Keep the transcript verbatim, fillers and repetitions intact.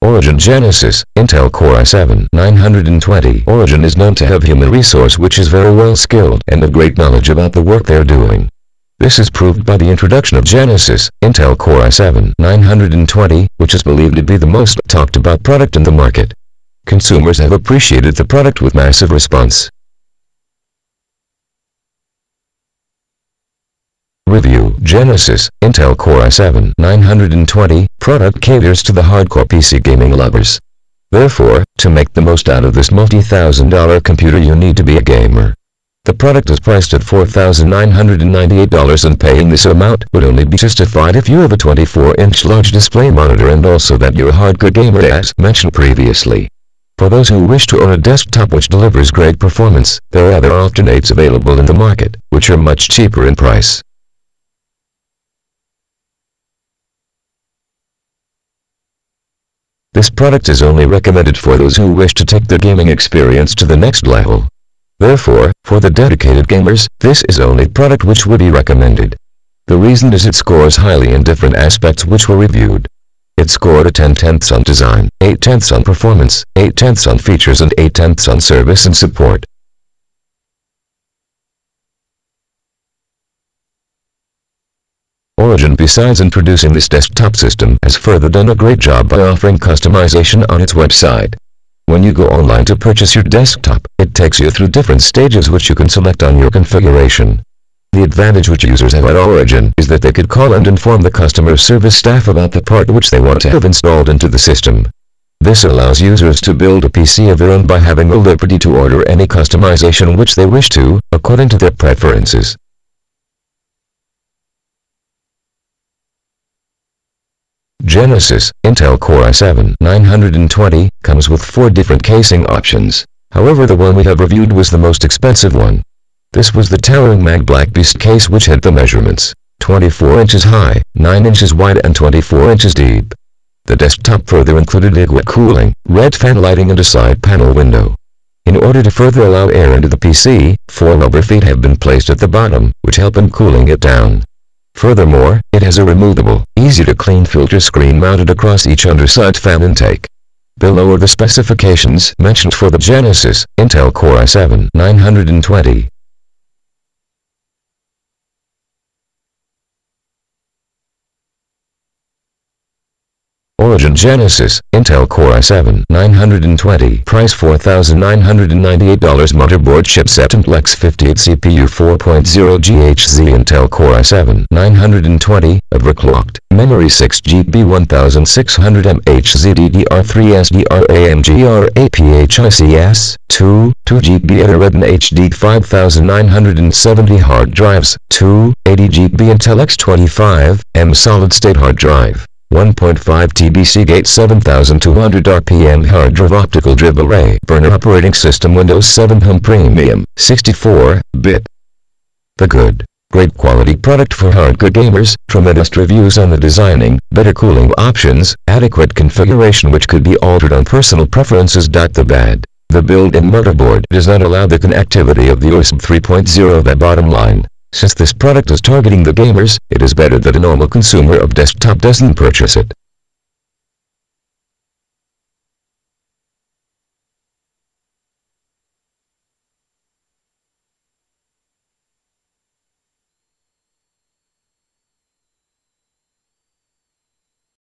Origin Genesis, Intel Core i seven nine twenty. Origin is known to have human resource which is very well skilled and have great knowledge about the work they are doing. This is proved by the introduction of Genesis, Intel Core i seven nine twenty, which is believed to be the most talked about product in the market. Consumers have appreciated the product with massive response. Review: Genesis, Intel Core i seven nine twenty, product caters to the hardcore P C gaming lovers. Therefore, to make the most out of this multi-thousand dollar computer you need to be a gamer. The product is priced at four thousand nine hundred ninety-eight dollars, and paying this amount would only be justified if you have a twenty-four inch large display monitor and also that you're a hardcore gamer as mentioned previously. For those who wish to own a desktop which delivers great performance, there are other alternates available in the market, which are much cheaper in price. This product is only recommended for those who wish to take their gaming experience to the next level. Therefore, for the dedicated gamers, this is only product which would be recommended. The reason is it scores highly in different aspects which were reviewed. It scored a ten tenths on design, eight tenths on performance, eight tenths on features and eight tenths on service and support. Origin, besides introducing this desktop system, has further done a great job by offering customization on its website. When you go online to purchase your desktop, it takes you through different stages which you can select on your configuration. The advantage which users have at Origin is that they could call and inform the customer service staff about the part which they want to have installed into the system. This allows users to build a P C of their own by having the liberty to order any customization which they wish to, according to their preferences. Genesis, Intel Core i seven nine twenty, comes with four different casing options. However, the one we have reviewed was the most expensive one. This was the towering Mag Black Beast case which had the measurements twenty-four inches high, nine inches wide and twenty-four inches deep. The desktop further included liquid cooling, red fan lighting and a side panel window. In order to further allow air into the P C, four rubber feet have been placed at the bottom, which help in cooling it down. Furthermore, it has a removable, easy-to-clean filter screen mounted across each underside fan intake. Below are the specifications mentioned for the Genesis, Intel Core i seven nine twenty. Origin Genesis, Intel Core i seven nine twenty. Price four thousand nine hundred ninety-eight dollars. Motherboard chipset Implex fifty-eight C P U four point oh gigahertz Intel Core i seven nine twenty. Overclocked. Memory six gigabytes one thousand six hundred megahertz D D R three S D R A M G R A P H I C S two, two gigabytes Ethernet H D five thousand nine hundred seventy. Hard drives two, eighty gigabytes Intel X twenty-five M solid state hard drive. one point five terabyte Seagate seven thousand two hundred R P M hard drive. Optical drive array burner. Operating system Windows seven Home Premium sixty-four bit. The good, great quality product for hardcore gamers. Tremendous reviews on the designing, better cooling options, adequate configuration which could be altered on personal preferences. The bad, the built-in motherboard does not allow the connectivity of the U S B three point oh. The bottom line, since this product is targeting the gamers, it is better that a normal consumer of desktop doesn't purchase it.